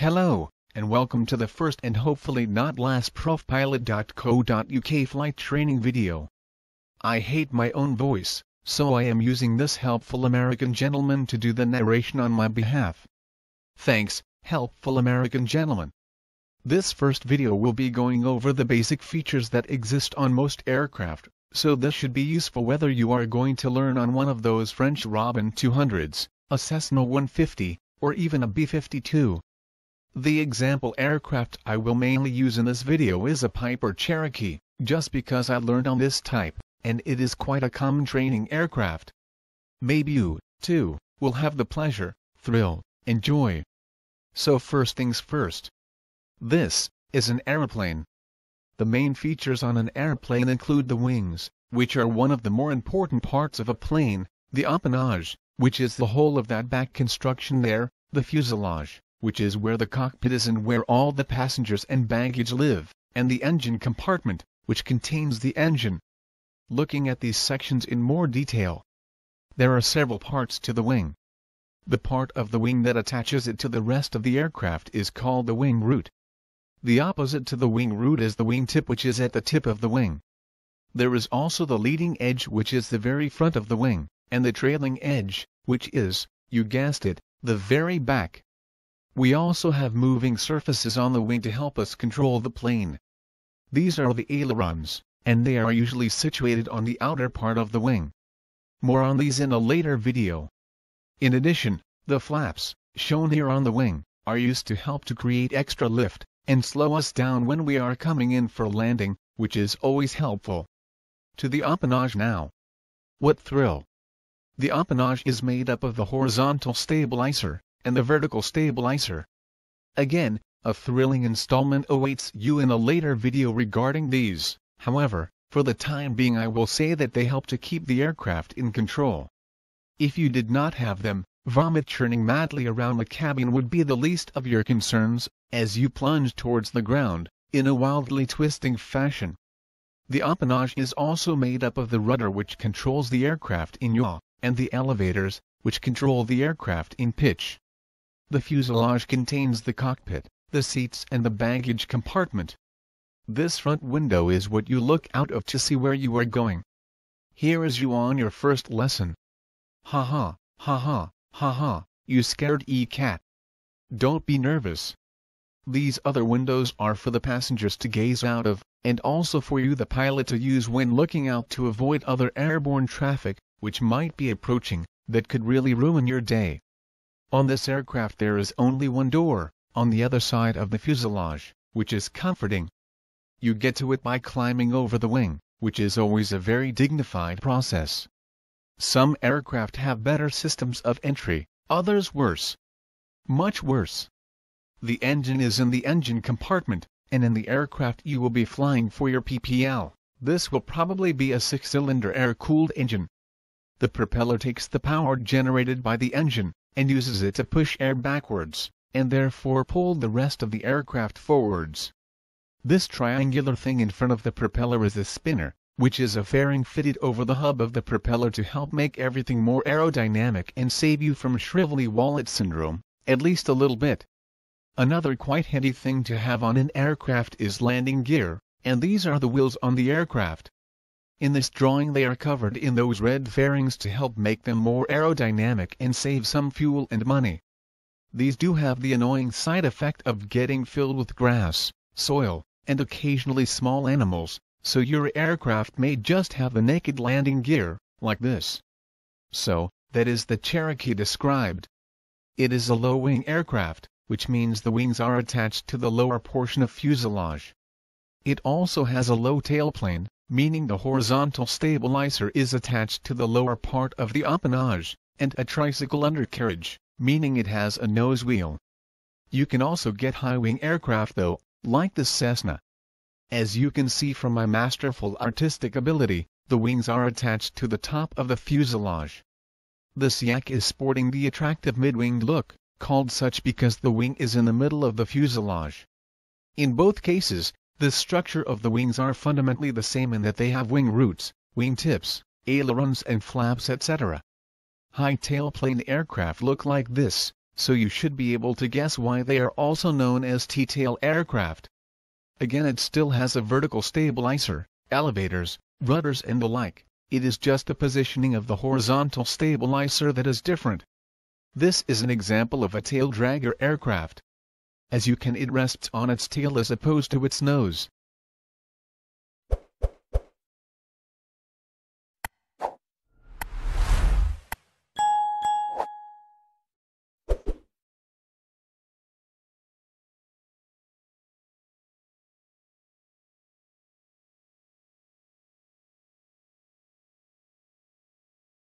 Hello, and welcome to the first and hopefully not last profpilot.co.uk flight training video. I hate my own voice, so I am using this helpful American gentleman to do the narration on my behalf. Thanks, helpful American gentleman. This first video will be going over the basic features that exist on most aircraft, so this should be useful whether you are going to learn on one of those French Robin 200s, a Cessna 150, or even a B-52. The example aircraft I will mainly use in this video is a Piper Cherokee, just because I learned on this type, and it is quite a common training aircraft. Maybe you, too, will have the pleasure, thrill, and joy. So first things first. This is an airplane. The main features on an airplane include the wings, which are one of the more important parts of a plane, the empennage, which is the whole of that back construction there, the fuselage, which is where the cockpit is and where all the passengers and baggage live, and the engine compartment, which contains the engine. Looking at these sections in more detail, there are several parts to the wing. The part of the wing that attaches it to the rest of the aircraft is called the wing root. The opposite to the wing root is the wing tip, which is at the tip of the wing. There is also the leading edge, which is the very front of the wing, and the trailing edge, which is, you guessed it, the very back. We also have moving surfaces on the wing to help us control the plane. These are the ailerons, and they are usually situated on the outer part of the wing. More on these in a later video. In addition, the flaps, shown here on the wing, are used to help to create extra lift, and slow us down when we are coming in for landing, which is always helpful. To the empennage now. What thrill! The empennage is made up of the horizontal stabilizer and the vertical stabilizer. Again, a thrilling installment awaits you in a later video regarding these. However, for the time being I will say that they help to keep the aircraft in control. If you did not have them, vomit churning madly around the cabin would be the least of your concerns, as you plunge towards the ground, in a wildly twisting fashion. The empennage is also made up of the rudder, which controls the aircraft in yaw, and the elevators, which control the aircraft in pitch. The fuselage contains the cockpit, the seats and the baggage compartment. This front window is what you look out of to see where you are going. Here is you on your first lesson. Ha ha, ha ha, ha ha, you scared cat. Don't be nervous. These other windows are for the passengers to gaze out of, and also for you the pilot to use when looking out to avoid other airborne traffic, which might be approaching, that could really ruin your day. On this aircraft there is only one door, on the other side of the fuselage, which is comforting. You get to it by climbing over the wing, which is always a very dignified process. Some aircraft have better systems of entry, others worse. Much worse. The engine is in the engine compartment, and in the aircraft you will be flying for your PPL. This will probably be a 6-cylinder air-cooled engine. The propeller takes the power generated by the engine, and uses it to push air backwards, and therefore pull the rest of the aircraft forwards. This triangular thing in front of the propeller is a spinner, which is a fairing fitted over the hub of the propeller to help make everything more aerodynamic and save you from shrivelly wallet syndrome, at least a little bit. Another quite handy thing to have on an aircraft is landing gear, and these are the wheels on the aircraft. In this drawing they are covered in those red fairings to help make them more aerodynamic and save some fuel and money. These do have the annoying side effect of getting filled with grass, soil, and occasionally small animals, so your aircraft may just have the naked landing gear, like this. So, that is the Cherokee described. It is a low-wing aircraft, which means the wings are attached to the lower portion of fuselage. It also has a low tailplane, meaning the horizontal stabilizer is attached to the lower part of the empennage, and a tricycle undercarriage, meaning it has a nose wheel. You can also get high-wing aircraft though, like the Cessna. As you can see from my masterful artistic ability, the wings are attached to the top of the fuselage. The Yak is sporting the attractive mid-winged look, called such because the wing is in the middle of the fuselage. In both cases, the structure of the wings are fundamentally the same in that they have wing roots, wing tips, ailerons and flaps etc. High tailplane aircraft look like this, so you should be able to guess why they are also known as T-tail aircraft. Again, it still has a vertical stabilizer, elevators, rudders and the like. It is just the positioning of the horizontal stabilizer that is different. This is an example of a tail dragger aircraft. As you can, it rests on its tail as opposed to its nose.